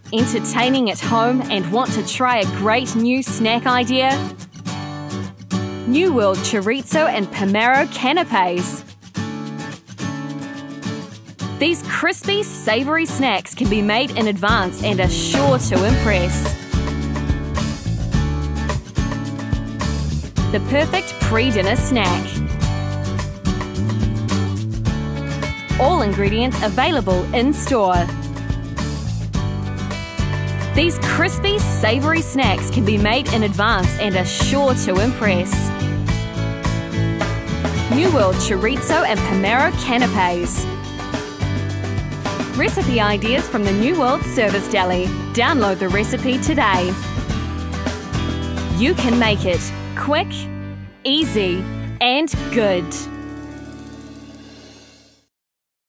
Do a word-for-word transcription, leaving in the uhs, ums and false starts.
Entertaining at home and want to try a great new snack idea? New World Chorizo and Pamaro Canapés. These crispy, savoury snacks can be made in advance and are sure to impress. The perfect pre-dinner snack. All ingredients available in store. These crispy, savoury snacks can be made in advance and are sure to impress. New World Chorizo and Pamaro Canapés. Recipe ideas from the New World Service Deli. Download the recipe today. You can make it quick, easy, and good.